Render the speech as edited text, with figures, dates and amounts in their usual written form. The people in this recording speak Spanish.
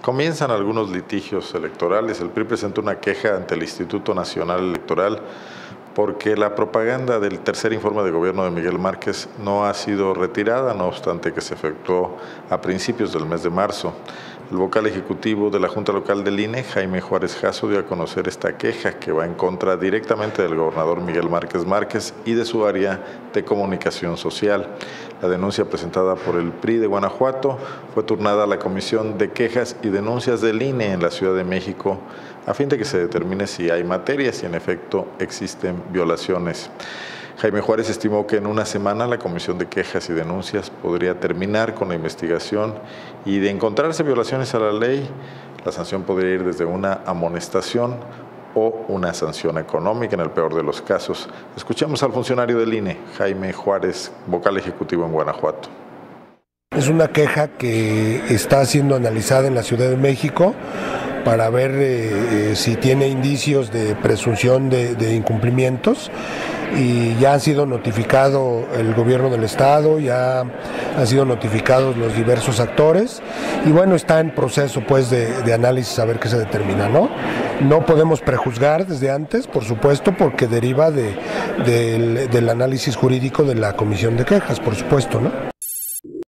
Comienzan algunos litigios electorales. El PRI presentó una queja ante el Instituto Nacional Electoral porque la propaganda del tercer informe de gobierno de Miguel Márquez no ha sido retirada, no obstante que se efectuó a principios del mes de marzo. El vocal ejecutivo de la Junta Local del INE, Jaime Juárez Jasso, dio a conocer esta queja que va en contra directamente del gobernador Miguel Márquez Márquez y de su área de comunicación social. La denuncia presentada por el PRI de Guanajuato fue turnada a la Comisión de Quejas y Denuncias del INE en la Ciudad de México a fin de que se determine si hay materias y en efecto existen violaciones. Jaime Juárez estimó que en una semana la Comisión de Quejas y Denuncias podría terminar con la investigación y de encontrarse violaciones a la ley, la sanción podría ir desde una amonestación o una sanción económica en el peor de los casos. Escuchemos al funcionario del INE, Jaime Juárez, vocal ejecutivo en Guanajuato. Es una queja que está siendo analizada en la Ciudad de México para ver si tiene indicios de presunción de incumplimientos, y ya han sido notificado el gobierno del estado, ya han sido notificados los diversos actores y bueno, está en proceso pues de análisis a ver qué se determina, ¿no? No podemos prejuzgar desde antes, por supuesto, porque deriva del análisis jurídico de la Comisión de Quejas, por supuesto, ¿no?